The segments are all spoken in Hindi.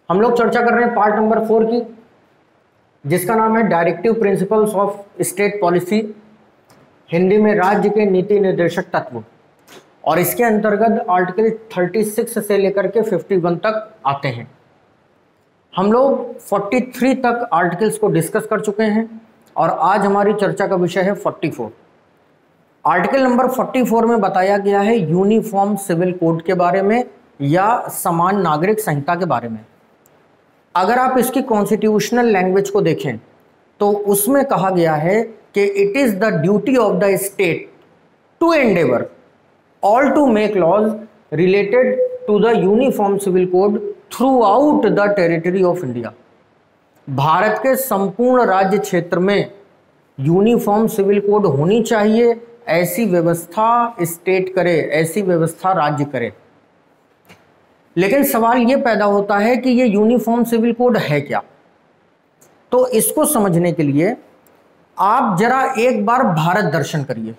हम लोग चर्चा कर रहे हैं पार्ट नंबर 4 की, जिसका नाम है directive principles of state policy, Hindi में राज्य के नीति निर्देशक तत्व। और इसके अंतर्गत आर्टिकल 36 से लेकर के 51 तक आते हैं। हम लोग 43 तक आर्टिकल्स को डिस्कस कर चुके हैं और आज हमारी चर्चा का विषय है 44। आर्टिकल नंबर 44 में बताया गया है यूनिफॉर्म सिविल कोड के बारे में या समान नागरिक संहिता के बारे में। अगर आप इसकी कॉन्स्टिट्यूशनल लैंग्वेज को देखें तो उसमें कहा गया है कि it is the duty of the state to endeavour all to make laws related to the uniform civil code throughout the territory of India. Bharat के संपूर्ण राज्य क्षेत्र में यूनिफॉर्म सिविल कोड होनी चाहिए, ऐसी व्यवस्था स्टेट करे, ऐसी व्यवस्था राज्य करे। लेकिन सवाल ये पैदा होता है कि ये यूनिफॉर्म सिविल कोड है क्या। तो इसको समझने के लिए आप जरा एक बार भारत दर्शन करिए।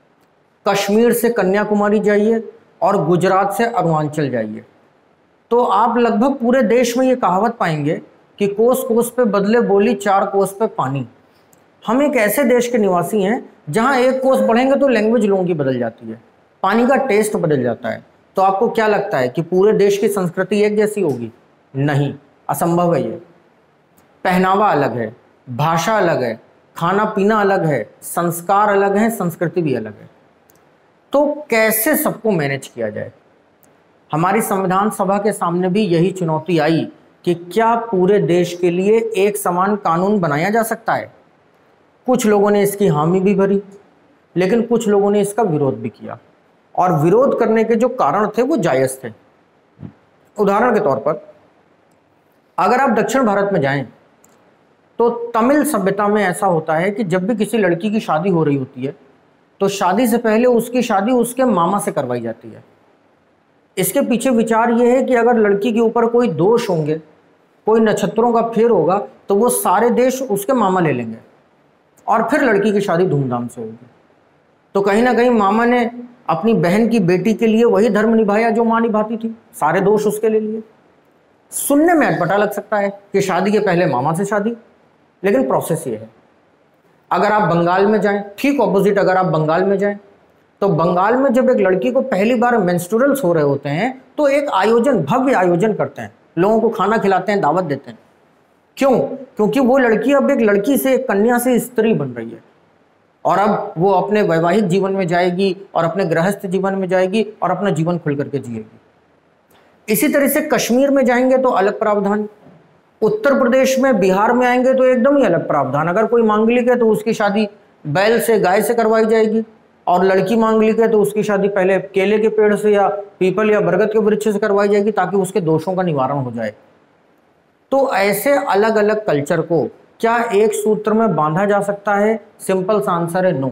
कश्मीर से कन्याकुमारी जाइए और गुजरात से अरुणाचल जाइए, तो आप लगभग पूरे देश में ये कहावत पाएंगे कि कोस कोस पे बदले बोली, चार कोस पे पानी। हम एक ऐसे देश के निवासी हैं जहां एक कोस बढ़ेंगे तो लैंग्वेज लोगों की बदल जाती है, पानी का टेस्ट बदल जाता है। तो आपको क्या लगता है कि पूरे देश की संस्कृति एक जैसी होगी? नहीं, असंभव है। ये पहनावा अलग है, भाषा अलग है, खाना पीना अलग है, संस्कार अलग है, संस्कृति भी अलग है। तो कैसे सबको मैनेज किया जाए? हमारी संविधान सभा के सामने भी यही चुनौती आई कि क्या पूरे देश के लिए एक समान कानून बनाया जा सकता है। कुछ लोगों ने इसकी हामी भी भरी, लेकिन कुछ लोगों ने इसका विरोध भी किया, और विरोध करने के जो कारण थे वो जायज थे। उदाहरण के तौर पर अगर आप दक्षिण भारत में जाएं तो तमिल सभ्यता में ऐसा होता है कि जब भी किसी लड़की की शादी हो रही होती है तो शादी से पहले उसकी शादी उसके मामा से करवाई जाती है। इसके पीछे विचार ये है कि अगर लड़की के ऊपर कोई दोष होंगे, कोई नक्षत्रों का फेर होगा, तो वो सारे देश उसके मामा ले लेंगे और फिर लड़की की शादी धूमधाम से होगी। तो कहीं ना कहीं मामा ने अपनी बहन की बेटी के लिए वही धर्म निभाया जो मां निभाती थी, सारे दोष उसके ले लिए। सुनने में अटपटा लग सकता है कि शादी के पहले मामा से शादी, लेकिन प्रोसेस ये है। अगर आप बंगाल में जाएं, ठीक ऑपोजिट, अगर आप बंगाल में जाएं तो बंगाल में जब एक लड़की को पहली बार मेंस्ट्रुअल्स हो रहे होते हैं तो एक आयोजन, भव्य आयोजन करते हैं, लोगों को खाना खिलाते हैं, दावत देते हैं। क्यों? क्योंकि वो लड़की अब एक लड़की से, एक कन्या से स्त्री बन रही है और अब वो अपने वैवाहिक जीवन में जाएगी और अपने गृहस्थ जीवन में जाएगी और अपना जीवन खुल करके जिएगी। इसी तरह से कश्मीर में जाएंगे तो अलग प्रावधान, उत्तर प्रदेश में, बिहार में आएंगे तो एकदम ही अलग प्रावधान। अगर कोई मांगलिक है तो उसकी शादी बैल से, गाय से करवाई जाएगी, और लड़की मांगलिक है तो उसकी शादी पहले केले के पेड़ से या पीपल या बरगद के वृक्ष से करवाई जाएगी ताकि उसके दोषों का निवारण हो जाए। तो ऐसे अलग अलग कल्चर को क्या एक सूत्र में बांधा जा सकता है? सिंपल सा आंसर है नो।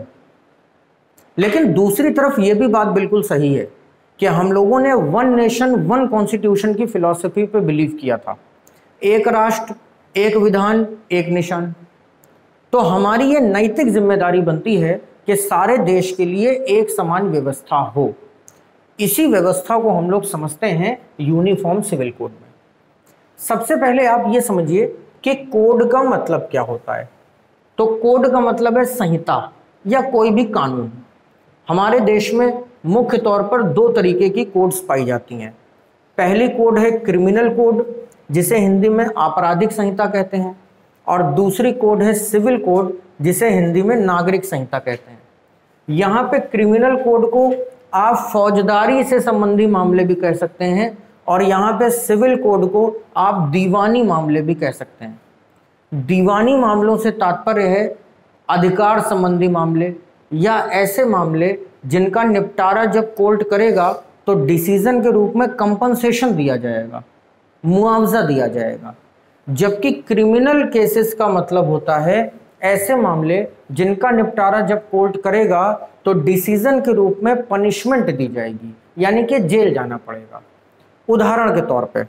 लेकिन दूसरी तरफ यह भी बात बिल्कुल सही है कि हम लोगों ने वन नेशन वन कॉन्स्टिट्यूशन की फिलॉसफी पे बिलीव किया था, एक राष्ट्र, एक विधान, एक निशान। तो हमारी ये नैतिक जिम्मेदारी बनती है कि सारे देश के लिए एक समान व्यवस्था हो। इसी व्यवस्था को हम लोग समझते हैं यूनिफॉर्म सिविल कोड में। सबसे पहले आप ये समझिए कि कोड का मतलब क्या होता है। तो कोड का मतलब है संहिता या कोई भी कानून। हमारे देश में मुख्य तौर पर दो तरीके की कोड्स पाई जाती हैं। पहली कोड है क्रिमिनल कोड, जिसे हिंदी में आपराधिक संहिता कहते हैं, और दूसरी कोड है सिविल कोड, जिसे हिंदी में नागरिक संहिता कहते हैं। यहाँ पे क्रिमिनल कोड को आप फौजदारी से संबंधी मामले भी कह सकते हैं और यहाँ पे सिविल कोड को आप दीवानी मामले भी कह सकते हैं। दीवानी मामलों से तात्पर्य है अधिकार संबंधी मामले या ऐसे मामले जिनका निपटारा जब कोर्ट करेगा तो डिसीजन के रूप में कंपनसेशन दिया जाएगा, मुआवजा दिया जाएगा। जबकि क्रिमिनल केसेस का मतलब होता है ऐसे मामले जिनका निपटारा जब कोर्ट करेगा तो डिसीजन के रूप में पनिशमेंट दी जाएगी, यानी कि जेल जाना पड़ेगा। उदाहरण के तौर पे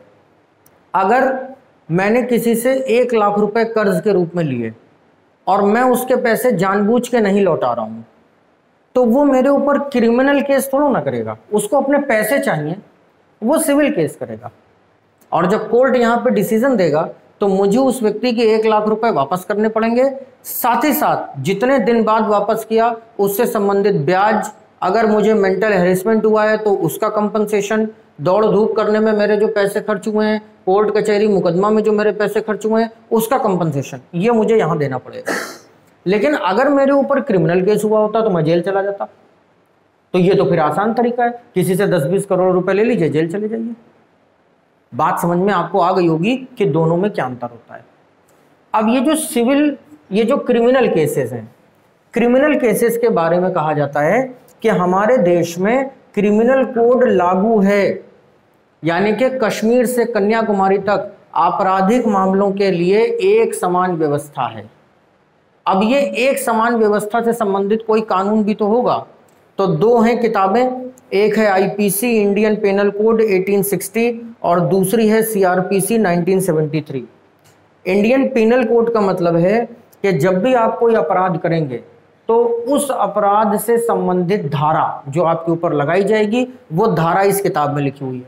अगर मैंने किसी से 1 लाख रुपए कर्ज के रूप में लिए और मैं उसके पैसे जानबूझ के नहीं लौटा रहा हूं, तो वो मेरे ऊपर क्रिमिनल केस थोड़ा ना करेगा। उसको अपने पैसे चाहिए, वो सिविल केस करेगा। और जब कोर्ट यहाँ पे डिसीजन देगा तो मुझे उस व्यक्ति के 1 लाख रुपए वापस करने पड़ेंगे, साथ ही साथ जितने दिन बाद वापस किया उससे संबंधित ब्याज, अगर मुझे मेंटल हेरेसमेंट हुआ है तो उसका कंपनसेशन, दौड़ धूप करने में मेरे जो पैसे खर्च हुए हैं, कोर्ट कचहरी मुकदमा में जो मेरे पैसे खर्च हुए हैं उसका कंपनसेशन, ये मुझे यहाँ देना पड़ेगा। लेकिन अगर मेरे ऊपर क्रिमिनल केस हुआ होता तो मैं जेल चला जाता। तो ये तो फिर आसान तरीका है, किसी से 10-20 करोड़ रुपए ले लीजिए, जेल चले जाइए। बात समझ में आपको आ गई होगी कि दोनों में क्या अंतर होता है। अब ये जो क्रिमिनल केसेस हैं, क्रिमिनल केसेस के बारे में कहा जाता है कि हमारे देश में क्रिमिनल कोड लागू है, यानी कि कश्मीर से कन्याकुमारी तक आपराधिक मामलों के लिए एक समान व्यवस्था है। अब ये एक समान व्यवस्था से संबंधित कोई कानून भी तो होगा, तो 2 हैं किताबें, एक है आईपीसी इंडियन पेनल कोड 1860 और दूसरी है सीआरपीसी 1973। इंडियन पेनल कोड का मतलब है कि जब भी आप कोई अपराध करेंगे तो उस अपराध से संबंधित धारा जो आपके ऊपर लगाई जाएगी वो धारा इस किताब में लिखी हुई है।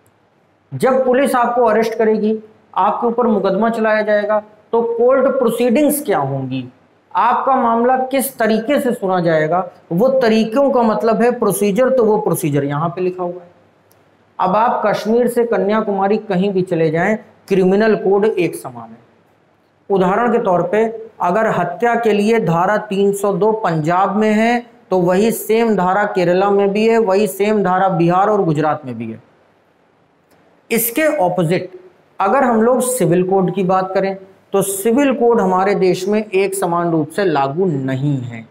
जब पुलिस आपको अरेस्ट करेगी, आपके ऊपर मुकदमा चलाया जाएगा, तो कोर्ट प्रोसीडिंग्स क्या होंगी, आपका मामला किस तरीके से सुना जाएगा, वो तरीकों का मतलब है प्रोसीजर, तो वो प्रोसीजर यहां पे लिखा हुआ है। अब आप कश्मीर से कन्याकुमारी कहीं भी चले जाएं, क्रिमिनल कोड एक समान है। उदाहरण के तौर पे अगर हत्या के लिए धारा 302 पंजाब में है तो वही सेम धारा केरला में भी है, वही सेम धारा बिहार और गुजरात में भी है। इसके ऑपोजिट अगर हम लोग सिविल कोड की बात करें तो सिविल कोड हमारे देश में एक समान रूप से लागू नहीं है।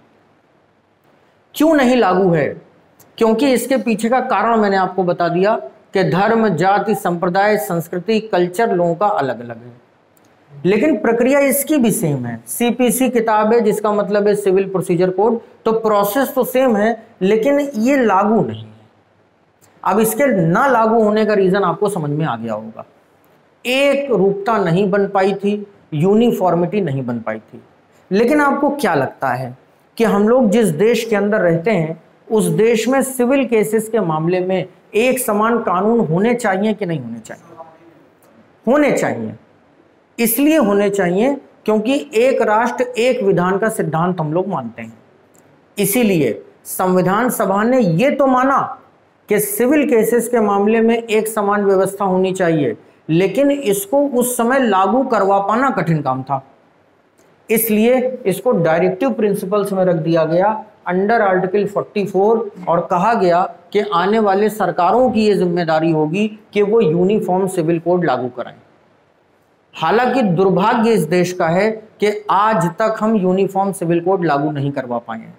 क्यों नहीं लागू है? क्योंकि इसके पीछे का कारण मैंने आपको बता दिया कि धर्म, जाति, संप्रदाय, संस्कृति, कल्चर लोगों का अलग अलग है, लेकिन प्रक्रिया इसकी भी सेम है। सीपीसी किताब है जिसका मतलब है सिविल प्रोसीजर कोड, तो प्रोसेस तो सेम है लेकिन ये लागू नहीं है। अब इसके ना लागू होने का रीजन आपको समझ में आ गया होगा। एक रूपता नहीं बन पाई थी, यूनिफॉर्मिटी नहीं बन पाई थी। लेकिन आपको क्या लगता है कि हम लोग जिस देश के अंदर रहते हैं उस देश में सिविल केसेस के मामले में एक समान कानून होने चाहिए कि नहीं होने चाहिए? होने चाहिए। इसलिए होने चाहिए क्योंकि एक राष्ट्र एक विधान का सिद्धांत हम लोग मानते हैं। इसीलिए संविधान सभा ने यह तो माना कि सिविल केसेस के मामले में एक समान व्यवस्था होनी चाहिए, लेकिन इसको उस समय लागू करवा पाना कठिन काम था। इसलिए इसको डायरेक्टिव प्रिंसिपल्स में रख दिया गया अंडर आर्टिकल 44 और कहा गया कि आने वाले सरकारों की यह जिम्मेदारी होगी कि वो यूनिफॉर्म सिविल कोड लागू कराएं। हालांकि दुर्भाग्य इस देश का है कि आज तक हम यूनिफॉर्म सिविल कोड लागू नहीं करवा पाए हैं।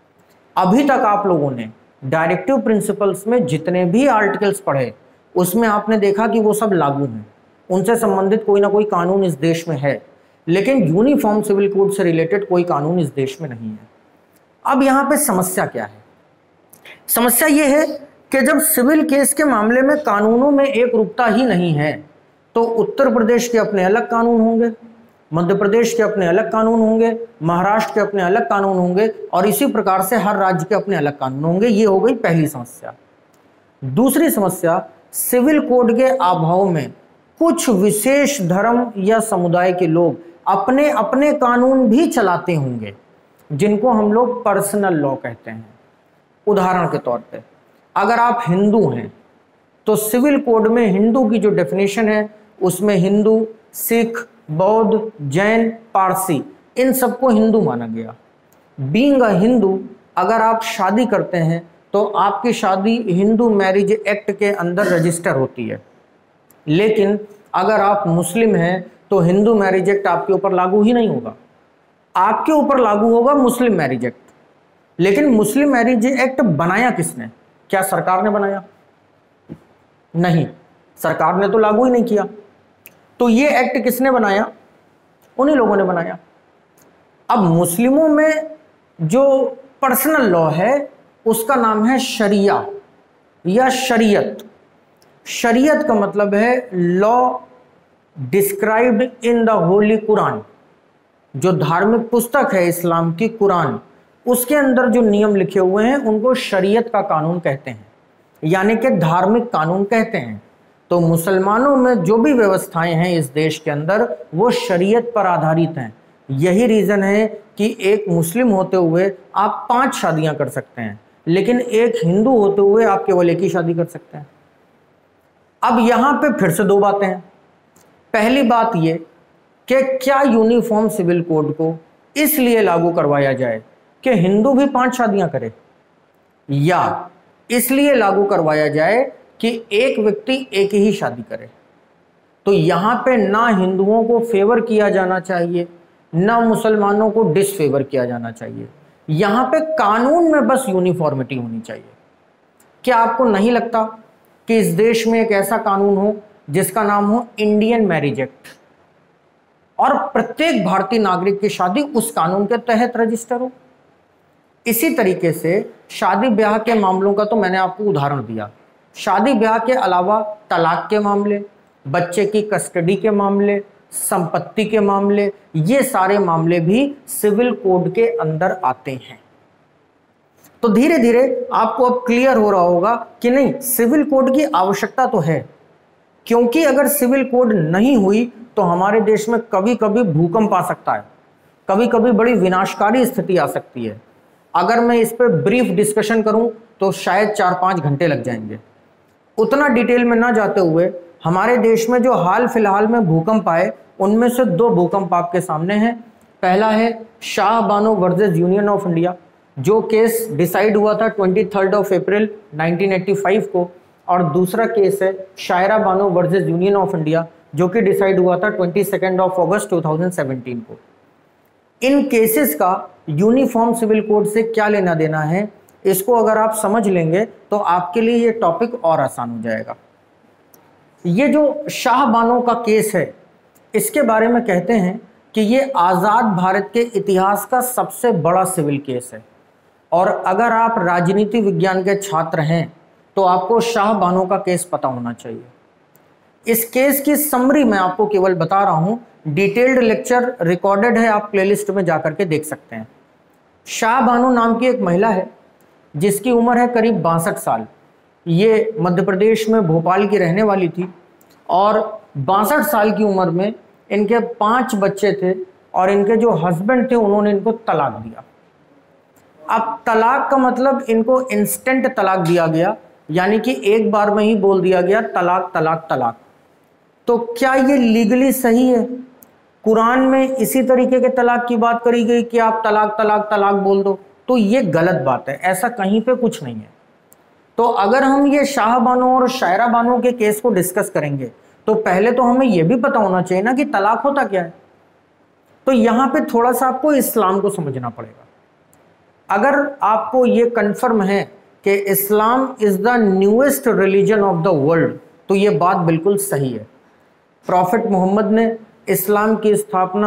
अभी तक आप लोगों ने डायरेक्टिव प्रिंसिपल्स में जितने भी आर्टिकल्स पढ़े उसमें आपने देखा कि वो सब लागू हैं, उनसे संबंधित कोई ना कोई कानून इस देश में है, लेकिन यूनिफॉर्म सिविल कोड से रिलेटेड कोई कानून इस देश में नहीं है। अब यहाँ पे समस्या क्या है? समस्या ये है कि जब सिविल केस के मामले में कानूनों में एक रूपता ही नहीं है तो उत्तर प्रदेश के अपने अलग कानून होंगे, मध्य प्रदेश के अपने अलग कानून होंगे, महाराष्ट्र के अपने अलग कानून होंगे और इसी प्रकार से हर राज्य के अपने अलग कानून होंगे। ये हो गई पहली समस्या। दूसरी समस्या, सिविल कोड के अभाव में कुछ विशेष धर्म या समुदाय के लोग अपने अपने कानून भी चलाते होंगे जिनको हम लोग पर्सनल लॉ कहते हैं। उदाहरण के तौर पे अगर आप हिंदू हैं तो सिविल कोड में हिंदू की जो डेफिनेशन है उसमें हिंदू, सिख, बौद्ध, जैन, पारसी इन सबको हिंदू माना गया। बीइंग अ हिंदू अगर आप शादी करते हैं तो आपकी शादी हिंदू मैरिज एक्ट के अंदर रजिस्टर होती है, लेकिन अगर आप मुस्लिम हैं तो हिंदू मैरिज एक्ट आपके ऊपर लागू ही नहीं होगा, आपके ऊपर लागू होगा मुस्लिम मैरिज एक्ट। लेकिन मुस्लिम मैरिज एक्ट बनाया किसने? क्या सरकार ने बनाया? नहीं, सरकार ने तो लागू ही नहीं किया। तो ये एक्ट किसने बनाया? उन्हीं लोगों ने बनाया। अब मुस्लिमों में जो पर्सनल लॉ है उसका नाम है शरिया या शरीयत। शरीयत का मतलब है law described in the holy Quran. जो धार्मिक पुस्तक है इस्लाम की कुरान, उसके अंदर जो नियम लिखे हुए हैं उनको शरीयत का कानून कहते हैं, यानी कि धार्मिक कानून कहते हैं। तो तो मुसलमानों में जो भी व्यवस्थाएं हैं इस देश के अंदर वो शरीयत पर आधारित हैं। यही रीजन है कि एक मुस्लिम होते हुए आप 5 शादियां कर सकते हैं, लेकिन एक हिंदू होते हुए आप केवल एक ही शादी कर सकते हैं। अब यहां पे फिर से 2 बातें हैं। पहली बात ये कि क्या यूनिफॉर्म सिविल कोड को इसलिए लागू करवाया जाए कि हिंदू भी 5 शादियां करे, या इसलिए लागू करवाया जाए कि एक व्यक्ति एक ही शादी करे। तो यहां पे ना हिंदुओं को फेवर किया जाना चाहिए, ना मुसलमानों को डिसफेवर किया जाना चाहिए। यहां पे कानून में बस यूनिफॉर्मिटी होनी चाहिए। क्या आपको नहीं लगता कि इस देश में एक ऐसा कानून हो जिसका नाम हो इंडियन मैरिज एक्ट, और प्रत्येक भारतीय नागरिक की शादी उस कानून के तहत रजिस्टर हो? इसी तरीके से शादी ब्याह के मामलों का तो मैंने आपको उदाहरण दिया। शादी ब्याह के अलावा तलाक के मामले, बच्चे की कस्टडी के मामले, संपत्ति के मामले, ये सारे मामले भी सिविल कोड के अंदर आते हैं। तो धीरे धीरे आपको अब क्लियर हो रहा होगा कि नहीं, सिविल कोड की आवश्यकता तो है, क्योंकि अगर सिविल कोड नहीं हुई तो हमारे देश में कभी कभी भूकंप आ सकता है, कभी कभी बड़ी विनाशकारी स्थिति आ सकती है। अगर मैं इस पर ब्रीफ डिस्कशन करूं तो शायद 4-5 घंटे लग जाएंगे। उतना डिटेल में ना जाते हुए हमारे देश में जो हाल फिलहाल में भूकंप आए उनमें से 2 भूकंप आपके सामने हैं। पहला है Shah Bano versus union of India, जो केस डिसाइड हुआ था 23 अप्रैल 1985 को, और दूसरा केस है Shayara Bano versus union of India, जो कि डिसाइड हुआ था 22 अगस्त 2017 को। इन केसेस का यूनिफॉर्म सिविल कोड से क्या लेना देना है, इसको अगर आप समझ लेंगे तो आपके लिए ये टॉपिक और आसान हो जाएगा। ये जो शाह बानो का केस है, इसके बारे में कहते हैं कि ये आज़ाद भारत के इतिहास का सबसे बड़ा सिविल केस है, और अगर आप राजनीति विज्ञान के छात्र हैं तो आपको शाह बानो का केस पता होना चाहिए। इस केस की समरी मैं आपको केवल बता रहा हूं, डिटेल्ड लेक्चर रिकॉर्डेड है, आप प्लेलिस्ट में जाकर के देख सकते हैं। शाह बानो नाम की एक महिला है जिसकी उम्र है करीब 62 साल। ये मध्य प्रदेश में भोपाल की रहने वाली थी, और 62 साल की उम्र में इनके 5 बच्चे थे, और इनके जो हस्बैंड थे उन्होंने इनको तलाक दिया। अब तलाक का मतलब इनको इंस्टेंट तलाक दिया गया, यानी कि एक बार में ही बोल दिया गया तलाक तलाक तलाक। तो क्या ये लीगली सही है? कुरान में इसी तरीके के तलाक की बात करी गई कि आप तलाक तलाक तलाक बोल दो, तो ये गलत बात है, ऐसा कहीं पे कुछ नहीं है। तो अगर हम ये शाह बानो और शायरा बानो के केस को डिस्कस करेंगे तो पहले तो हमें यह भी पता होना चाहिए ना कि तलाक होता क्या है। तो यहां पे थोड़ा सा आपको इस्लाम को समझना पड़ेगा। अगर आपको ये कंफर्म है कि Islam is the newest religion of the world, तो ये बात बिल्कुल सही है। प्रॉफिट मोहम्मद ने इस्लाम की स्थापना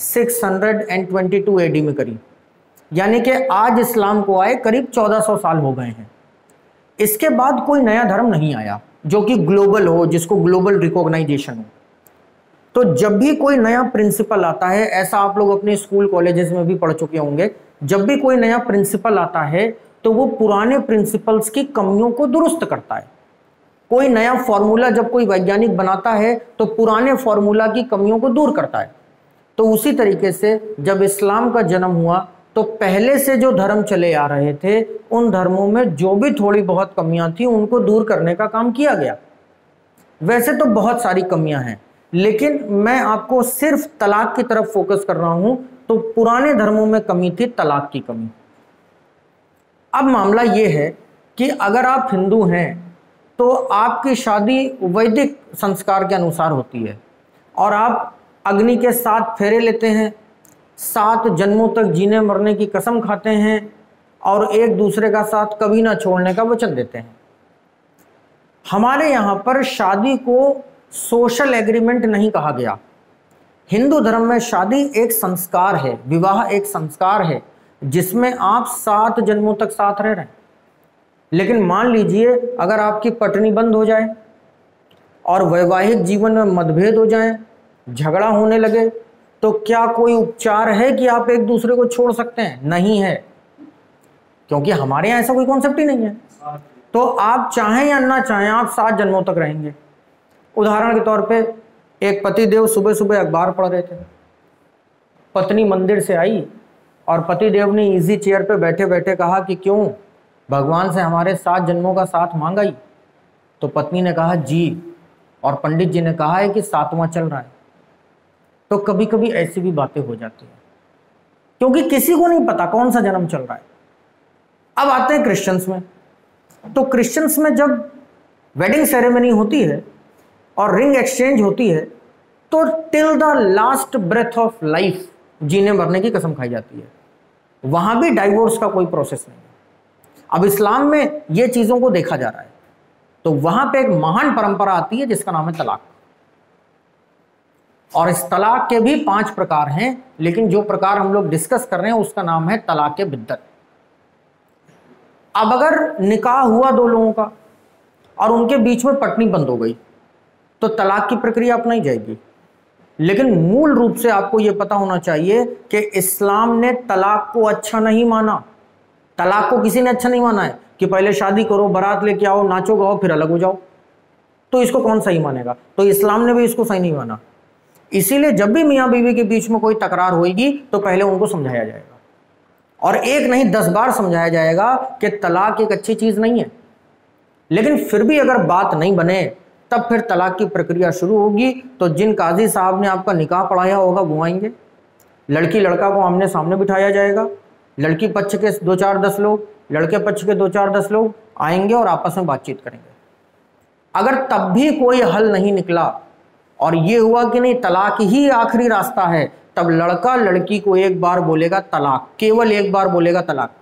622 AD में करी, यानी कि आज इस्लाम को आए करीब 1400 साल हो गए हैं। इसके बाद कोई नया धर्म नहीं आया जो कि ग्लोबल हो, जिसको ग्लोबल रिकॉग्नाइजेशन हो। तो जब भी कोई नया प्रिंसिपल आता है, ऐसा आप लोग अपने स्कूल कॉलेजेस में भी पढ़ चुके होंगे, जब भी कोई नया प्रिंसिपल आता है तो वो पुराने प्रिंसिपल्स की कमियों को दुरुस्त करता है। कोई नया फॉर्मूला जब कोई वैज्ञानिक बनाता है तो पुराने फॉर्मूला की कमियों को दूर करता है। तो उसी तरीके से जब इस्लाम का जन्म हुआ तो पहले से जो धर्म चले आ रहे थे उन धर्मों में जो भी थोड़ी बहुत कमियां थी उनको दूर करने का काम किया गया। वैसे तो बहुत सारी कमियां हैं, लेकिन मैं आपको सिर्फ तलाक की तरफ फोकस कर रहा हूं। तो पुराने धर्मों में कमी थी तलाक की कमी। अब मामला यह है कि अगर आप हिंदू हैं तो आपकी शादी वैदिक संस्कार के अनुसार होती है, और आप अग्नि के 7 फेरे लेते हैं, 7 जन्मों तक जीने मरने की कसम खाते हैं, और एक दूसरे का साथ कभी ना छोड़ने का वचन देते हैं। हमारे यहाँ पर शादी को सोशल एग्रीमेंट नहीं कहा गया। हिंदू धर्म में शादी एक संस्कार है, विवाह एक संस्कार है जिसमें आप 7 जन्मों तक साथ रह रहे हैं। लेकिन मान लीजिए अगर आपकी पटनी बंद हो जाए और वैवाहिक जीवन में मतभेद हो जाए, झगड़ा होने लगे, तो क्या कोई उपचार है कि आप एक दूसरे को छोड़ सकते हैं? नहीं है, क्योंकि हमारे यहाँ ऐसा कोई कॉन्सेप्ट ही नहीं है। तो आप चाहें या ना चाहें आप 7 जन्मों तक रहेंगे। उदाहरण के तौर पे एक पतिदेव सुबह सुबह अखबार पढ़ रहे थे, पत्नी मंदिर से आई और पतिदेव ने इजी चेयर पे बैठे बैठे कहा कि क्यों, भगवान से हमारे 7 जन्मों का साथ मांगा ही? तो पत्नी ने कहा जी, और पंडित जी ने कहा है कि 7वां चल रहा है। तो कभी कभी ऐसी भी बातें हो जाती हैं, क्योंकि किसी को नहीं पता कौन सा जन्म चल रहा है। अब आते हैं क्रिश्चियंस में। तो क्रिश्चियंस में जब वेडिंग सेरेमनी होती है और रिंग एक्सचेंज होती है, तो till the last breath of life जीने मरने की कसम खाई जाती है। वहां भी डाइवोर्स का कोई प्रोसेस नहीं है। अब इस्लाम में ये चीजों को देखा जा रहा है, तो वहां पे एक महान परंपरा आती है जिसका नाम है तलाक। और इस तलाक के भी 5 प्रकार हैं, लेकिन जो प्रकार हम लोग डिस्कस कर रहे हैं उसका नाम है तलाक के बिद्दत। अब अगर निकाह हुआ 2 लोगों का और उनके बीच में पटनी बंद हो गई, तो तलाक की प्रक्रिया अपनाई जाएगी। लेकिन मूल रूप से आपको यह पता होना चाहिए कि इस्लाम ने तलाक को अच्छा नहीं माना। तलाक को किसी ने अच्छा नहीं माना है कि पहले शादी करो, बारात लेके आओ, नाचो गाओ, फिर अलग हो जाओ। तो इसको कौन सही मानेगा? तो इस्लाम ने भी इसको सही नहीं माना। इसीलिए जब भी मियां बीवी के बीच में कोई तकरार होगी तो पहले उनको समझाया जाएगा, और एक नहीं 10 बार समझाया जाएगा कि तलाक एक अच्छी चीज नहीं है। लेकिन फिर भी अगर बात नहीं बने, तब फिर तलाक की प्रक्रिया शुरू होगी। तो जिन काजी साहब ने आपका निकाह पढ़ाया होगा वो आएंगे, लड़की लड़का को आमने सामने बिठाया जाएगा, लड़की पक्ष के 2-4-10 लोग, लड़के पक्ष के 2-4-10 लोग आएंगे और आपस में बातचीत करेंगे। अगर तब भी कोई हल नहीं निकला और ये हुआ कि नहीं तलाक ही आखिरी रास्ता है, तब लड़का लड़की को एक बार बोलेगा तलाक, केवल एक बार बोलेगा तलाक।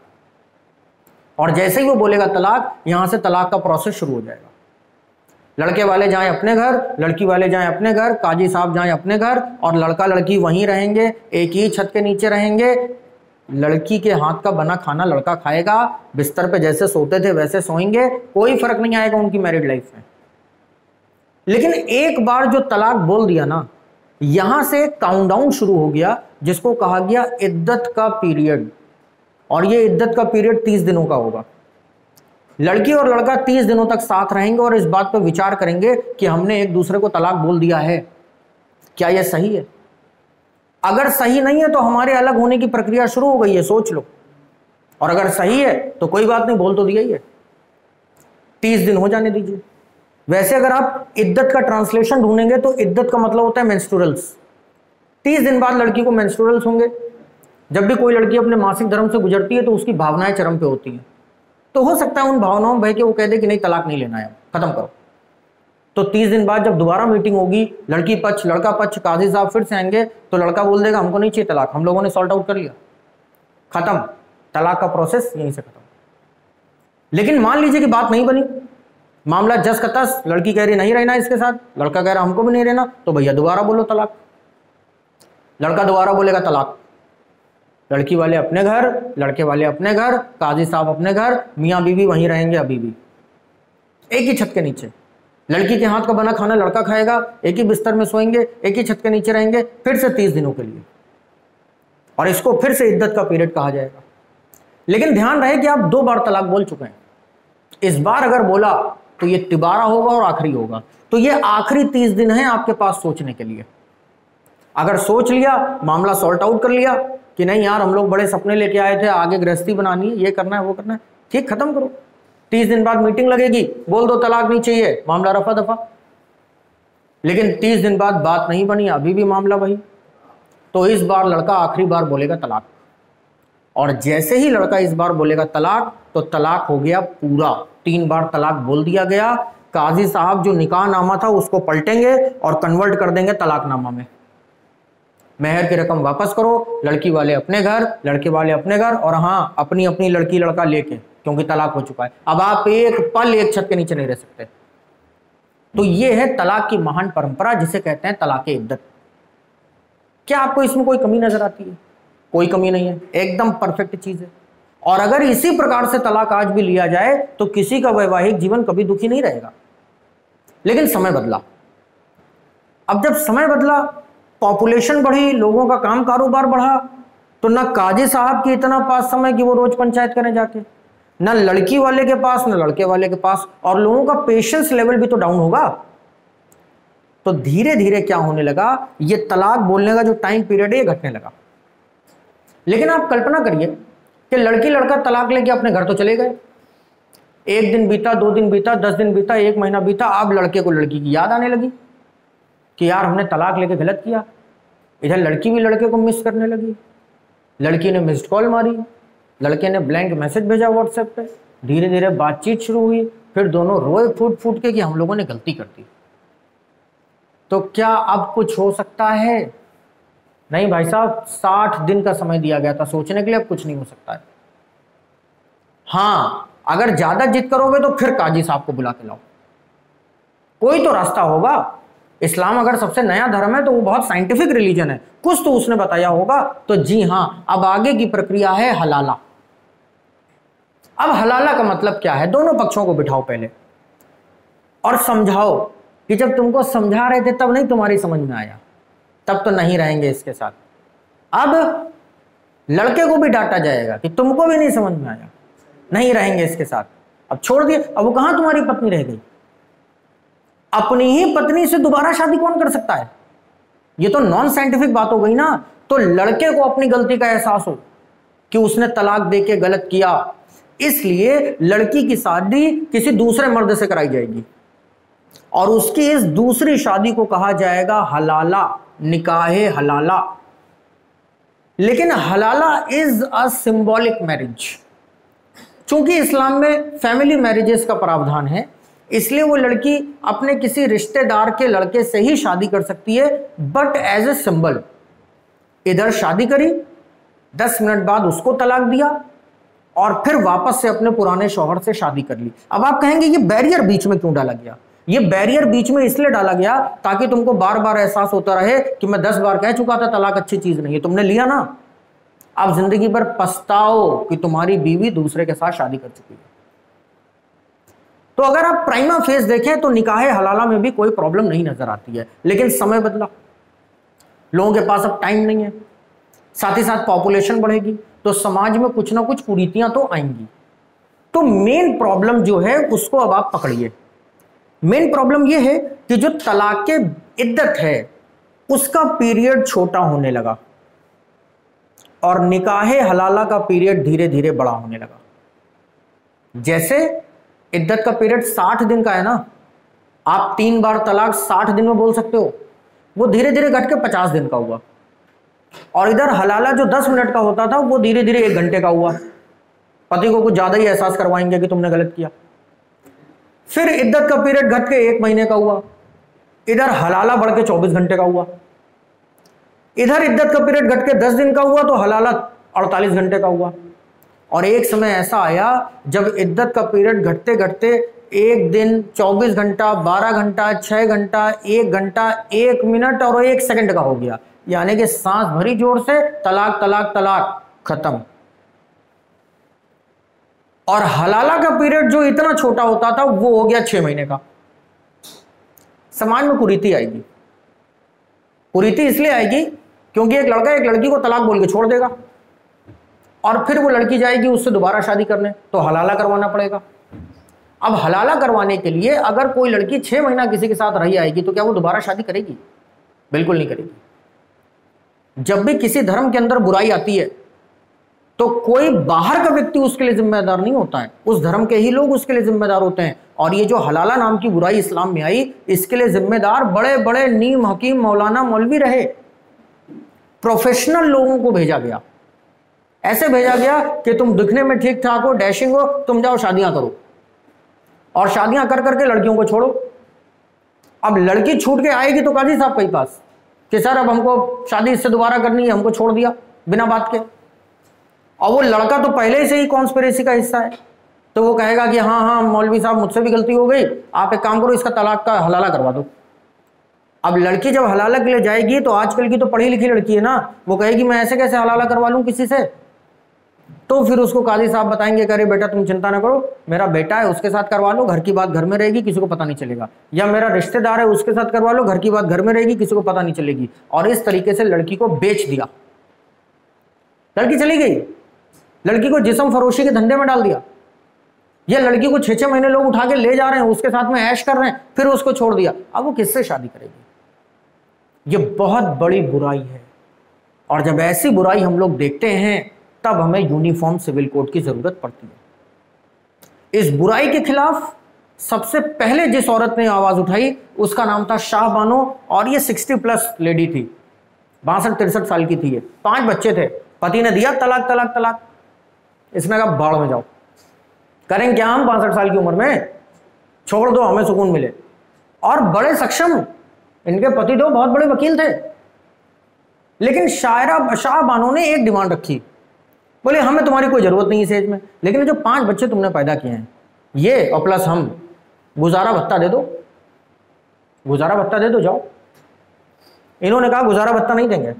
और जैसे ही वो बोलेगा तलाक, यहां से तलाक का प्रोसेस शुरू हो जाएगा। लड़के वाले जाएं अपने घर, लड़की वाले जाएं अपने घर, काजी साहब जाएं अपने घर, और लड़का लड़की वहीं रहेंगे, एक ही छत के नीचे रहेंगे। लड़की के हाथ का बना खाना लड़का खाएगा, बिस्तर पे जैसे सोते थे वैसे सोएंगे, कोई फर्क नहीं आएगा उनकी मैरिड लाइफ में। लेकिन एक बार जो तलाक बोल दिया ना, यहां से काउंटडाउन शुरू हो गया जिसको कहा गया इद्दत का पीरियड। और ये इद्दत का पीरियड 30 दिनों का होगा। लड़की और लड़का 30 दिनों तक साथ रहेंगे और इस बात पर विचार करेंगे कि हमने एक दूसरे को तलाक बोल दिया है, क्या यह सही है? अगर सही नहीं है तो हमारे अलग होने की प्रक्रिया शुरू हो गई है, सोच लो। और अगर सही है तो कोई बात नहीं, बोल तो दिया ही है, 30 दिन हो जाने दीजिए। वैसे अगर आप इद्दत का ट्रांसलेशन ढूंढेंगे तो इद्दत का मतलब होता है मेंस्ट्रुअल्स। 30 दिन बाद लड़की को मेंस्ट्रुअल्स होंगे। जब भी कोई लड़की अपने मासिक धर्म से गुजरती है तो उसकी भावनाएं चरम पे होती हैं। तो हो सकता है उन भावनाओं में बह के वो कह दे कि नहीं तलाक नहीं लेना है, खत्म करो। तो 30 दिन बाद जब दोबारा मीटिंग होगी, लड़की पक्ष लड़का पक्ष काजी साहब फिर से आएंगे, तो लड़का बोल देगा हमको नहीं चाहिए तलाक, हम लोगों ने सॉल्ट आउट कर लिया, खत्म, तलाक का प्रोसेस यहीं से खत्म। लेकिन मान लीजिए कि बात नहीं बनी, मामला जस का तस, लड़की कह रही नहीं रहना इसके साथ, लड़का कह रहा हमको भी नहीं रहना, तो भैया दोबारा बोलो तलाक। लड़का दोबारा बोलेगा तलाक। लड़की वाले अपने घर, लड़के वाले अपने घर, काजी साहब अपने घर, मियाँ बीवी वहीं रहेंगे अभी भी, एक ही छत के नीचे। लड़की के हाथ का बना खाना लड़का खाएगा, एक ही बिस्तर में सोएंगे, एक ही छत के नीचे रहेंगे, फिर से 30 दिनों के लिए। और इसको फिर से इद्दत का पीरियड कहा जाएगा। लेकिन ध्यान रहे कि आप 2 बार तलाक बोल चुके हैं। इस बार अगर बोला तो ये तिबारा होगा और आखिरी होगा। तो ये आखिरी 30 दिन है आपके पास सोचने के लिए। अगर सोच लिया, मामला सॉल्ट आउट कर लिया कि नहीं यार हम लोग बड़े सपने लेके आए थे, आगे गृहस्थी बनानी है, ये करना है वो करना है, ठीक, खत्म करो। 30 दिन बाद मीटिंग लगेगी, बोल दो तलाक नहीं चाहिए, मामला रफा दफा। लेकिन 30 दिन बाद बात नहीं बनी, अभी भी मामला वही, तो इस बार लड़का आखिरी बार बोलेगा तलाक। और जैसे ही लड़का इस बार बोलेगा तलाक, तो तलाक हो गया पूरा, 3 बार तलाक बोल दिया गया। काजी साहब जो निकाह नामा था उसको पलटेंगे और कन्वर्ट कर देंगे तलाकनामा में। मेहर की रकम वापस करो, लड़की वाले अपने घर, लड़के वाले अपने घर, और हाँ अपनी अपनी लड़की लड़का लेके, क्योंकि तलाक हो चुका है। अब आप एक पल एक छत के नीचे नहीं रह सकते। तो ये है तलाक की महान परंपरा जिसे कहते हैं तलाक-ए इद्दत। क्या आपको इसमें कोई कमी नजर आती है? कोई कमी नहीं है, एकदम परफेक्ट चीज है। और अगर इसी प्रकार से तलाक आज भी लिया जाए तो किसी का वैवाहिक जीवन कभी दुखी नहीं रहेगा। लेकिन समय बदला। अब जब समय बदला, पॉपुलेशन बढ़ी, लोगों का काम कारोबार बढ़ा, तो ना काजी साहब की इतना पास समय कि वो रोज पंचायत करें जाके, ना लड़की वाले के पास ना लड़के वाले के पास, और लोगों का पेशेंस लेवल भी तो डाउन होगा। तो धीरे धीरे क्या होने लगा, ये तलाक बोलने का जो टाइम पीरियड है ये घटने लगा। लेकिन आप कल्पना करिए कि लड़की लड़का तलाक लेके अपने घर तो चले गए, एक दिन बीता, 2 दिन बीता, 10 दिन बीता, 1 महीना बीता, अब लड़के को लड़की की याद आने लगी कि यार हमने तलाक लेके गलत किया। इधर लड़की भी लड़के को मिस करने लगी, लड़की ने मिस्ड कॉल मारी, लड़के ने ब्लैंक मैसेज भेजा व्हाट्सएप पे, धीरे धीरे बातचीत शुरू हुई, फिर दोनों रोए फूट फूट के कि हम लोगों ने गलती कर दी। तो क्या अब कुछ हो सकता है? नहीं भाई साहब, 60 दिन का समय दिया गया था सोचने के लिए, अब कुछ नहीं हो सकता है। हाँ, अगर ज्यादा जिद करोगे तो फिर काजी साहब को बुला के लाओ, कोई तो रास्ता होगा। इस्लाम अगर सबसे नया धर्म है तो वो बहुत साइंटिफिक रिलीजन है, कुछ तो उसने बताया होगा। तो जी हाँ, अब आगे की प्रक्रिया है हलाला। अब हलाला का मतलब क्या है? दोनों पक्षों को बिठाओ पहले और समझाओ कि जब तुमको समझा रहे थे तब नहीं तुम्हारी समझ में आया, तब तो नहीं रहेंगे इसके साथ। अब लड़के को भी डांटा जाएगा कि तुमको भी नहीं समझ में आया, नहीं रहेंगे इसके साथ, अब छोड़ दिए। अब वो कहां तुम्हारी पत्नी रह गई? अपनी ही पत्नी से दोबारा शादी कौन कर सकता है? ये तो नॉन साइंटिफिक बात हो गई ना। तो लड़के को अपनी गलती का एहसास हो कि उसने तलाक देके गलत किया, इसलिए लड़की की शादी किसी दूसरे मर्द से कराई जाएगी और उसकी इस दूसरी शादी को कहा जाएगा हलाला, निकाहे हलाला। लेकिन हलाला इज अ सिंबॉलिक मैरिज। चूंकि इस्लाम में फैमिली मैरिजेस का प्रावधान है, इसलिए वो लड़की अपने किसी रिश्तेदार के लड़के से ही शादी कर सकती है, बट एज ए सिंबल। इधर शादी करी, 10 मिनट बाद उसको तलाक दिया और फिर वापस से अपने पुराने शौहर से शादी कर ली। अब आप कहेंगे ये बैरियर बीच में क्यों डाला गया? ये बैरियर बीच में इसलिए डाला गया ताकि तुमको बार बार एहसास होता रहे कि मैं 10 बार कह चुका था तलाक अच्छी चीज नहीं है, तुमने लिया ना, अब जिंदगी भर पछताओ कि तुम्हारी बीवी दूसरे के साथ शादी कर चुकी है। तो अगर आप प्राइमा फेस देखें तो निकाहे हलाला में भी कोई प्रॉब्लम नहीं नजर आती है। लेकिन समय बदला, लोगों के पास अब टाइम नहीं है, साथ ही साथ पॉपुलेशन बढ़ेगी, तो समाज में कुछ ना कुछ कुरीतियां तो आएंगी। तो मेन प्रॉब्लम जो है उसको अब आप पकड़िए। मेन प्रॉब्लम यह है कि जो तलाक के इद्दत है उसका पीरियड छोटा होने लगा और निकाहे हलाला का पीरियड धीरे धीरे बड़ा होने लगा। जैसे इद्दत का पीरियड 60 दिन का है ना, आप 3 बार तलाक 60 दिन में बोल सकते हो, वो धीरे धीरे घट के 50 दिन का हुआ। और इधर हलाला जो 10 मिनट का होता था वो धीरे धीरे 1 घंटे का हुआ। पति को कुछ ज्यादा ही एहसास करवाएंगे कि तुमने गलत किया। फिर इद्दत का पीरियड घट के 1 महीने का हुआ। इधर हलाला बढ़ के 24 घंटे का हुआ। इधर इद्दत का पीरियड घट के 10 दिन का हुआ तो हलाला 48 घंटे का हुआ। और एक समय ऐसा आया जब इद्दत का पीरियड घटते घटते 1 दिन, 24 घंटा, 12 घंटा, 6 घंटा, 1 घंटा, 1 मिनट और 1 सेकंड का हो गया। यानी कि सांस भरी जोर से तलाक तलाक तलाक, खत्म। और हलाला का पीरियड जो इतना छोटा होता था वो हो गया 6 महीने का। समाज में कुरीति आएगी। कुरीति इसलिए आएगी क्योंकि एक लड़का एक लड़की को तलाक बोल के छोड़ देगा और फिर वो लड़की जाएगी उससे दोबारा शादी करने, तो हलाला करवाना पड़ेगा। अब हलाला करवाने के लिए अगर कोई लड़की 6 महीना किसी के साथ रही आएगी तो क्या वो दोबारा शादी करेगी? बिल्कुल नहीं करेगी। जब भी किसी धर्म के अंदर बुराई आती है तो कोई बाहर का व्यक्ति उसके लिए जिम्मेदार नहीं होता है, उस धर्म के ही लोग उसके लिए जिम्मेदार होते हैं। और ये जो हलाला नाम की बुराई इस्लाम में आई, इसके लिए जिम्मेदार बड़े बड़े नीम हकीम मौलाना मौलवी रहे, प्रोफेशनल लोगों को भेजा गया। ऐसे भेजा गया कि तुम दिखने में ठीक ठाक हो, डैशिंग हो, तुम जाओ शादियां करो और शादियां कर करके लड़कियों को छोड़ो। अब लड़की छूट के आएगी तो काजी साहब के पास कि सर अब हमको शादी इससे दोबारा करनी है, हमको छोड़ दिया बिना बात के। और वो लड़का तो पहले से ही कॉन्स्पिरेसी का हिस्सा है, तो वो कहेगा कि हाँ हाँ मौलवी साहब मुझसे भी गलती हो गई, आप एक काम करो इसका तलाक का हलाला करवा दो। अब लड़की जब हलाला के लिए जाएगी तो आजकल की तो पढ़ी लिखी लड़की है ना, वो कहेगी मैं ऐसे कैसे हलाला करवा लूं किसी से। तो फिर उसको काजी साहब बताएंगे कि अरे बेटा तुम चिंता ना करो, मेरा बेटा है उसके साथ करवा लो, घर की बात घर में रहेगी, किसी को पता नहीं चलेगा। या मेरा रिश्तेदार है उसके साथ करवा लो, घर की बात घर में रहेगी, किसी को पता नहीं चलेगी। और इस तरीके से लड़की को बेच दिया, लड़की चली गई, लड़की को जिस्म फरोशी के धंधे में डाल दिया। या लड़की को 6-6 महीने लोग उठा के ले जा रहे हैं, उसके साथ में ऐश कर रहे हैं, फिर उसको छोड़ दिया। अब वो किससे शादी करेगी? ये बहुत बड़ी बुराई है, और जब ऐसी बुराई हम लोग देखते हैं तब हमें यूनिफॉर्म सिविल कोड की जरूरत पड़ती है। इस बुराई के खिलाफ सबसे पहले जिस औरत ने आवाज उठाई उसका नाम था शाह बानो, और ये 60+ लेडी थी, 62-63 साल की थी। ये 5 बच्चे थे, पति ने दिया तलाक तलाक तलाक, इसने कहा बाढ़ में जाओ, करें क्या हम 65 साल की उम्र में, छोड़ दो, हमें सुकून मिले। और बड़े सक्षम, इनके पति तो बहुत बड़े वकील थे, लेकिन शाह बानो ने एक डिमांड रखी, बोले हमें तुम्हारी कोई जरूरत नहीं इस एज में, लेकिन जो 5 बच्चे तुमने पैदा किए हैं ये, और प्लस हम, गुजारा भत्ता दे दो, गुजारा भत्ता दे दो, जाओ। इन्होंने कहा गुजारा भत्ता नहीं देंगे।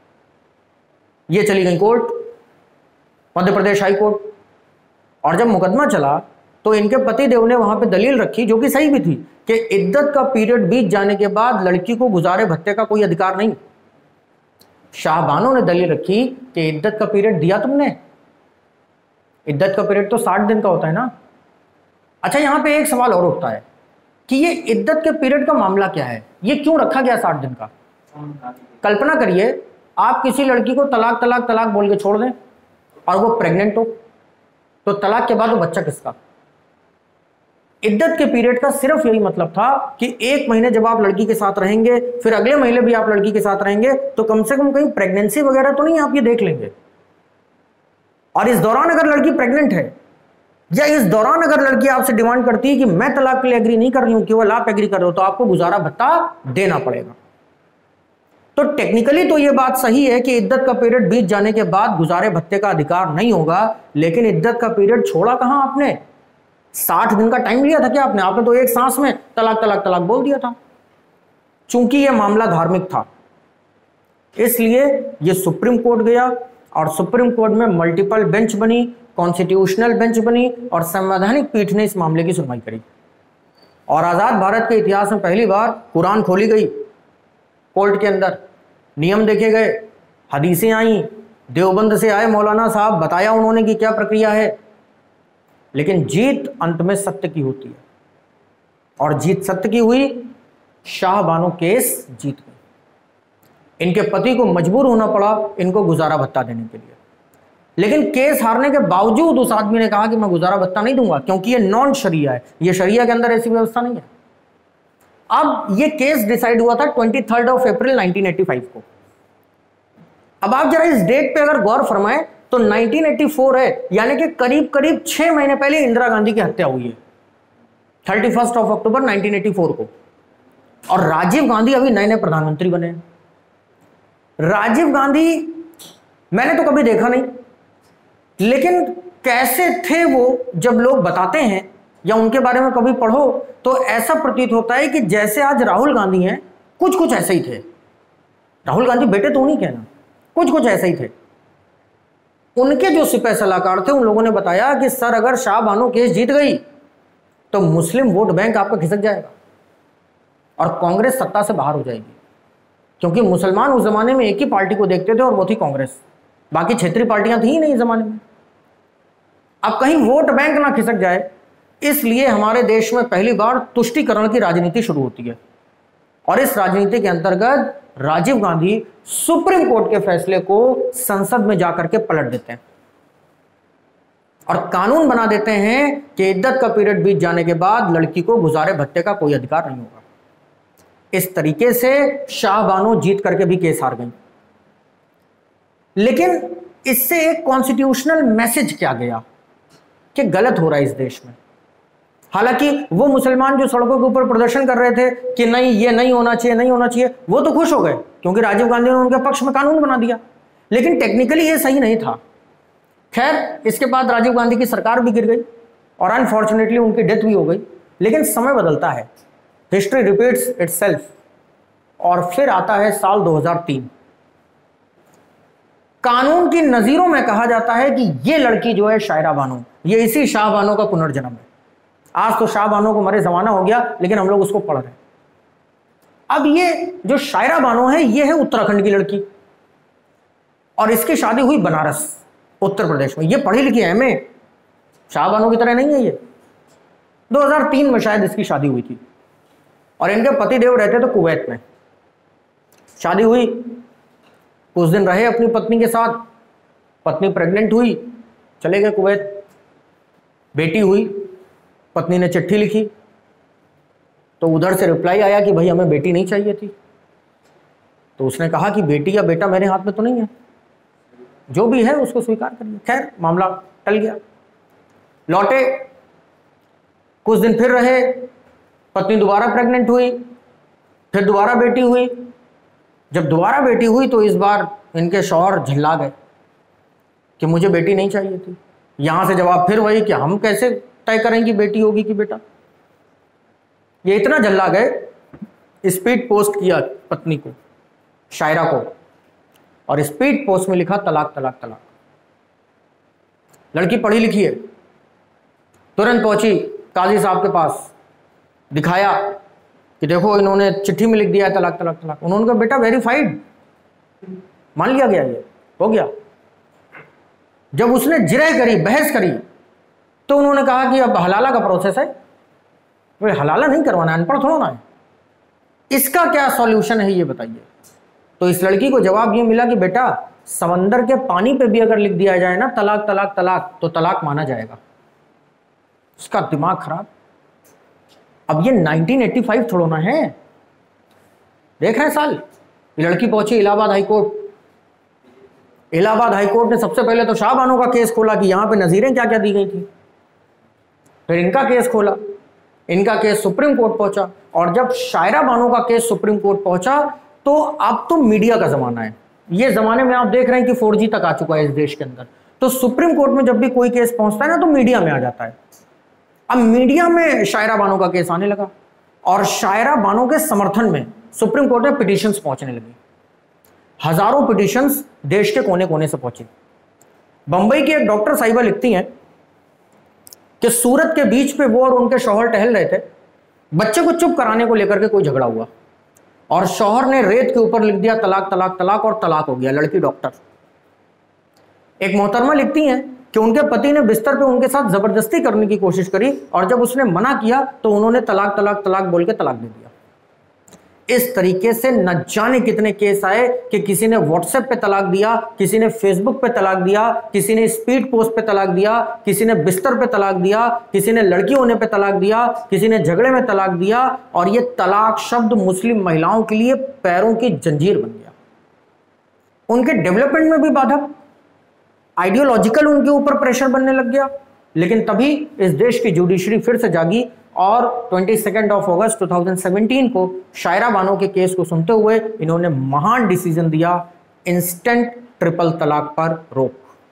ये चली गई court, Madhya Pradesh high court, और जब मुकदमा चला तो इनके पति देव ने वहां पे दलील रखी, जो कि सही भी थी, कि इद्दत का पीरियड बीत जाने के बाद लड़की को गुजारे भत्ते का कोई अधिकार नहीं। शाह बानो ने दलील रखी कि इद्दत का पीरियड दिया तुमने, इद्दत का पीरियड तो 60 दिन का होता है ना। अच्छा, यहां पे एक सवाल और उठता है कि ये इद्दत के पीरियड का मामला क्या है, ये क्यों रखा गया 60 दिन का? कल्पना करिए आप किसी लड़की को तलाक तलाक तलाक बोल के छोड़ दें और वो प्रेग्नेंट हो, तो तलाक के बाद वो बच्चा किसका? इद्दत के पीरियड का सिर्फ यही मतलब था कि 1 महीने जब आप लड़की के साथ रहेंगे, फिर अगले महीने भी आप लड़की के साथ रहेंगे, तो कम से कम कहीं प्रेगनेंसी वगैरह तो नहीं आप ये देख लेंगे। और इस दौरान अगर लड़की प्रेग्नेंट है, या इस दौरान अगर लड़की आपसे डिमांड करती है कि मैं तलाक के लिए एग्री नहीं कर रही हूं, केवल आप एग्री कर रहे हो, तो आपको गुजारा भत्ता देना पड़ेगा। तो टेक्निकली तो यह बात सही है कि इद्दत का पीरियड बीत जाने के बाद गुजारे भत्ते का अधिकार नहीं होगा, लेकिन इद्दत का पीरियड छोड़ा कहां आपने? 60 दिन का टाइम लिया था क्या आपने? आपने तो एक सांस में तलाक तलाक तलाक बोल दिया था। चूंकि यह मामला धार्मिक था, इसलिए यह सुप्रीम कोर्ट गया, और सुप्रीम कोर्ट में मल्टीपल बेंच बनी, कॉन्स्टिट्यूशनल बेंच बनी, और संवैधानिक पीठ ने इस मामले की सुनवाई करी। और आजाद भारत के इतिहास में पहली बार कुरान खोली गई कोर्ट के अंदर, नियम देखे गए, हदीसें आई, देवबंद से आए मौलाना साहब, बताया उन्होंने कि क्या प्रक्रिया है। लेकिन जीत अंत में सत्य की होती है, और जीत सत्य की हुई। शाह बानो केस जीत गई, इनके पति को मजबूर होना पड़ा इनको गुजारा भत्ता देने के लिए, लेकिन केस हारने के बावजूद उस आदमी ने कहा कि मैं गुजारा भत्ता नहीं दूंगा, क्योंकि ये नॉन शरिया है, ये शरिया के अंदर ऐसी व्यवस्था नहीं है। अब ये केस डिसाइड हुआ था 23 अप्रैल 1985 को। अब आप जरा इस डेट पे अगर गौर फरमाएं तो 1984 है, यानी कि करीब करीब 6 महीने पहले इंदिरा गांधी की हत्या हुई है, 31 अक्टूबर 1984 को। और राजीव गांधी अभी नए नए प्रधानमंत्री बने हैं। राजीव गांधी मैंने तो कभी देखा नहीं, लेकिन कैसे थे वो जब लोग बताते हैं या उनके बारे में कभी पढ़ो तो ऐसा प्रतीत होता है कि जैसे आज राहुल गांधी हैं, कुछ कुछ ऐसे ही थे। राहुल गांधी बेटे तो नहीं कहना, कुछ कुछ ऐसे ही थे। उनके जो सिपह सलाहकार थे उन लोगों ने बताया कि सर अगर शाह बानो केस जीत गई तो मुस्लिम वोट बैंक आपका खिसक जाएगा और कांग्रेस सत्ता से बाहर हो जाएगी, क्योंकि मुसलमान उस जमाने में एक ही पार्टी को देखते थे और वो थी कांग्रेस, बाकी क्षेत्रीय पार्टियां थी ही नहीं इस जमाने में। अब कहीं वोट बैंक ना खिसक जाए, इसलिए हमारे देश में पहली बार तुष्टीकरण की राजनीति शुरू होती है, और इस राजनीति के अंतर्गत राजीव गांधी सुप्रीम कोर्ट के फैसले को संसद में जाकर के पलट देते हैं और कानून बना देते हैं कि इद्दत का पीरियड बीत जाने के बाद लड़की को गुजारे भत्ते का कोई अधिकार नहीं होगा। इस तरीके से शाह बानो जीत करके भी केस हार गई। लेकिन इससे एक कॉन्स्टिट्यूशनल मैसेज क्या गया कि गलत हो रहा है इस देश में। हालांकि वो मुसलमान जो सड़कों के ऊपर प्रदर्शन कर रहे थे कि नहीं ये नहीं होना चाहिए, नहीं होना चाहिए, वो तो खुश हो गए क्योंकि राजीव गांधी ने उनके पक्ष में कानून बना दिया, लेकिन टेक्निकली ये सही नहीं था। खैर, इसके बाद राजीव गांधी की सरकार भी गिर गई और अनफॉर्चुनेटली उनकी डेथ भी हो गई। लेकिन समय बदलता है, हिस्ट्री रिपीट्स इटसेल्फ, और फिर आता है साल 2003। कानून की नजीरों में कहा जाता है कि ये लड़की जो है शायरा बानो, ये इसी शाह बानो का पुनर्जन्म है। आज तो शाह बानो को मरे जमाना हो गया, लेकिन हम लोग उसको पढ़ रहे हैं। अब ये जो शायरा बानो है, ये है उत्तराखंड की लड़की और इसकी शादी हुई बनारस उत्तर प्रदेश में। ये पढ़ी लिखी है, में शाह बानो की तरह नहीं है। ये 2003 में शायद इसकी शादी हुई थी और इनके पति देव रहते थे कुवैत में। शादी हुई, कुछ दिन रहे अपनी पत्नी के साथ, पत्नी प्रेग्नेंट हुई, चले गए कुवैत। बेटी हुई, पत्नी ने चिट्ठी लिखी, तो उधर से रिप्लाई आया कि भाई हमें बेटी नहीं चाहिए थी। तो उसने कहा कि बेटी या बेटा मेरे हाथ में तो नहीं है, जो भी है उसको स्वीकार करिए। खैर मामला टल गया, लौटे, कुछ दिन फिर रहे, पत्नी दोबारा प्रेग्नेंट हुई, फिर दोबारा बेटी हुई। जब दोबारा बेटी हुई तो इस बार इनके शौहर झल्ला गए कि मुझे बेटी नहीं चाहिए थी। यहां से जवाब फिर वही कि हम कैसे तय करें कि बेटी होगी कि बेटा। ये इतना झल्ला गए, स्पीड पोस्ट किया पत्नी को, शायरा को, और स्पीड पोस्ट में लिखा तलाक तलाक तलाक। लड़की पढ़ी लिखी है, तुरंत पहुंची काजी साहब के पास, दिखाया कि देखो इन्होंने चिट्ठी में लिख दिया है तलाक तलाक तलाक। उन्होंने कहा बेटा वेरीफाइड, मान लिया गया, ये हो गया। जब उसने जिरह करी, बहस करी, तो उन्होंने कहा कि अब हलाला का प्रोसेस है। हलाला नहीं करवाना, अनपढ़ थोड़ा ना है, इसका क्या सॉल्यूशन है ये बताइए। तो इस लड़की को जवाब ये मिला कि बेटा समंदर के पानी पे भी अगर लिख दिया जाए ना तलाक तलाक तलाक, तो तलाक माना जाएगा। उसका दिमाग खराब। अब ये 1985 थोड़ा ना है, देख रहे हैं साल। ये लड़की पहुंची इलाहाबाद हाईकोर्ट। इलाहाबाद हाईकोर्ट ने सबसे पहले तो शाह बानो का केस खोला कि यहां पे नजीरें क्या क्या दी गई थी, फिर इनका केस खोला, इनका केस सुप्रीम कोर्ट पहुंचा। और जब शायरा बानो का केस सुप्रीम कोर्ट पहुंचा तो अब तो मीडिया का जमाना है। ये जमाने में आप देख रहे हैं कि 4G तक आ चुका है इस देश के अंदर। तो सुप्रीम कोर्ट में जब भी कोई केस पहुंचता है ना तो मीडिया में आ जाता है। अब मीडिया में शायरा बानो का केस आने लगा और शायरा बानो के समर्थन में सुप्रीम कोर्ट में पिटीशंस पहुंचने लगी। हजारों पिटीशंस देश के कोने कोने से पहुंची। बंबई की एक डॉक्टर साहिबा लिखती हैं कि सूरत के बीच पे वो और उनके शौहर टहल रहे थे, बच्चे को चुप कराने को लेकर के कोई झगड़ा हुआ और शौहर ने रेत के ऊपर लिख दिया तलाक तलाक तलाक और तलाक हो गया। लड़की डॉक्टर। एक मोहतरमा लिखती हैं कि उनके पति ने बिस्तर पे उनके साथ जबरदस्ती करने की कोशिश करी और जब उसने मना किया तो उन्होंने तलाक तलाक तलाक बोल के तलाक दे दिया। इस तरीके से न जाने कितने केस आए कि किसी ने व्हाट्सएप पे तलाक दिया, किसी ने फेसबुक पे तलाक दिया, किसी ने स्पीड पोस्ट पे तलाक दिया, किसी ने बिस्तर पे तलाक दिया, किसी ने लड़की होने पे तलाक दिया, किसी ने झगड़े में तलाक दिया। और ये तलाक शब्द मुस्लिम महिलाओं के लिए पैरों की जंजीर बन गया, उनके डेवलपमेंट में भी बाधक, आइडियोलॉजिकल उनके ऊपर प्रेशर बनने लग गया। लेकिन तभी इस देश की जुडिशरी फिर से जागी और 22 अगस्त 2017 को शायरा बानो के केस को सुनते हुए इन्होंने महान डिसीजन दिया, इंस्टेंट ट्रिपल तलाक पर रोक।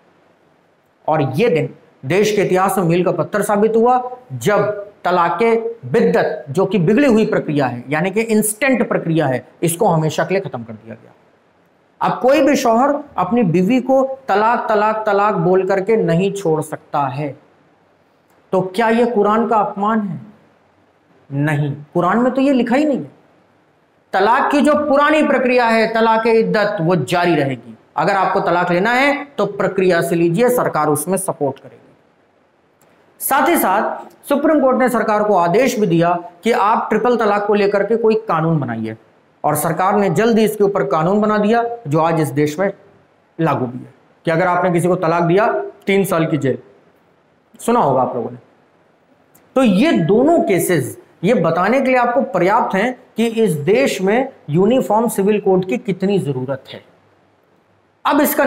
और यह दिन देश के इतिहास में मील का पत्थर साबित हुआ जब तलाके बिद्दत, जो कि बिगड़ी हुई प्रक्रिया है, यानी कि इंस्टेंट प्रक्रिया है, इसको हमेशा के लिए खत्म कर दिया गया। अब कोई भी शौहर अपनी बीवी को तलाक तलाक तलाक बोल करके नहीं छोड़ सकता है। तो क्या यह कुरान का अपमान है? नहीं, कुरान में तो यह लिखा ही नहीं है। तलाक की जो पुरानी प्रक्रिया है, तलाक इद्दत, वो जारी रहेगी। अगर आपको तलाक लेना है तो प्रक्रिया से लीजिए, सरकार उसमें सपोर्ट करेगी। साथ ही साथ सुप्रीम कोर्ट ने सरकार को आदेश भी दिया कि आप ट्रिपल तलाक को लेकर के कोई कानून बनाइए, और सरकार ने जल्द ही इसके ऊपर कानून बना दिया जो आज इस देश में लागू भी है कि अगर आपने किसी को तलाक दिया 3 साल की जेल। सुना होगा आप लोगों ने। तो ये दोनों केसेस ये बताने के लिए आपको पर्याप्त हैं कि इस देश में यूनिफॉर्म सिविल कोड की कितनी जरूरत है। अब इसका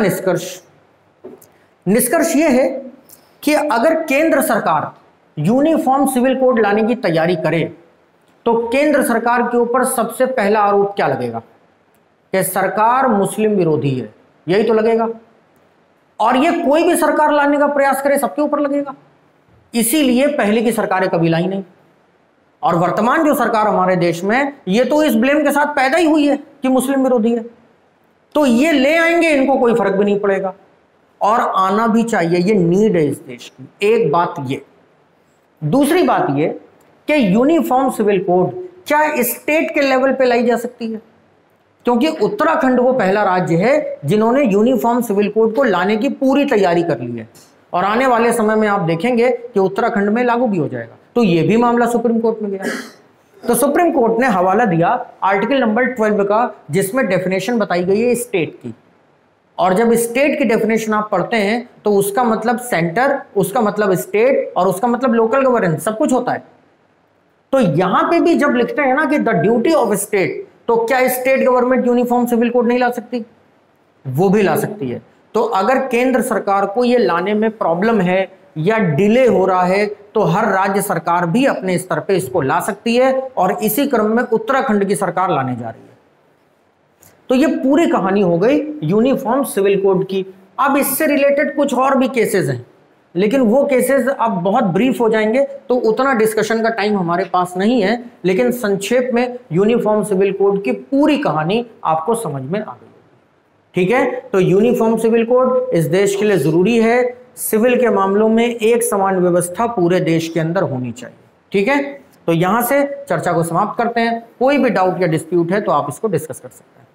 निष्कर्ष ये है कि अगर केंद्र सरकार यूनिफॉर्म सिविल कोड लाने की तैयारी करे तो केंद्र सरकार के ऊपर सबसे पहला आरोप क्या लगेगा कि सरकार मुस्लिम विरोधी है, यही तो लगेगा। और ये कोई भी सरकार लाने का प्रयास करे सबके ऊपर लगेगा। इसीलिए पहले की सरकारें कभी लाई नहीं, और वर्तमान जो सरकार हमारे देश में, ये तो इस ब्लेम के साथ पैदा ही हुई है कि मुस्लिम विरोधी है। तो ये ले आएंगे, इनको कोई फर्क भी नहीं पड़ेगा, और आना भी चाहिए, ये नीड है इस देश की। एक बात ये। दूसरी बात ये कि यूनिफॉर्म सिविल कोड क्या स्टेट के लेवल पे लाई जा सकती है, क्योंकि उत्तराखंड वो पहला राज्य है जिन्होंने यूनिफॉर्म सिविल कोड को लाने की पूरी तैयारी कर ली है, और आने वाले समय में आप देखेंगे कि उत्तराखंड में लागू भी हो जाएगा। तो ये भी मामला सुप्रीम कोर्ट में गया। तो सुप्रीम कोर्ट ने हवाला दिया आर्टिकल नंबर 12 का, जिसमें डेफिनेशन बताई गई है स्टेट की। और जब स्टेट की डेफिनेशन आप पढ़ते हैं तो उसका मतलब सेंटर, उसका मतलब स्टेट और उसका मतलब लोकल गवर्नेंस, सब कुछ होता है। तो यहां पे भी जब लिखते हैं ना कि द ड्यूटी ऑफ स्टेट, तो क्या state government uniform civil code नहीं ला सकती? वो भी ला सकती है। तो अगर केंद्र सरकार को ये लाने में प्रॉब्लम है या डिले हो रहा है तो हर राज्य सरकार भी अपने स्तर पे इसको ला सकती है, और इसी क्रम में उत्तराखंड की सरकार लाने जा रही है। तो ये पूरी कहानी हो गई यूनिफॉर्म सिविल कोड की। अब इससे रिलेटेड कुछ और भी केसेस हैं, लेकिन वो केसेस अब बहुत ब्रीफ हो जाएंगे, तो उतना डिस्कशन का टाइम हमारे पास नहीं है। लेकिन संक्षेप में यूनिफॉर्म सिविल कोड की पूरी कहानी आपको समझ में आ गई। ठीक है, तो यूनिफॉर्म सिविल कोड इस देश के लिए जरूरी है। सिविल के मामलों में एक समान व्यवस्था पूरे देश के अंदर होनी चाहिए। ठीक है, तो यहां से चर्चा को समाप्त करते हैं। कोई भी डाउट या डिस्प्यूट है तो आप इसको डिस्कस कर सकते हैं।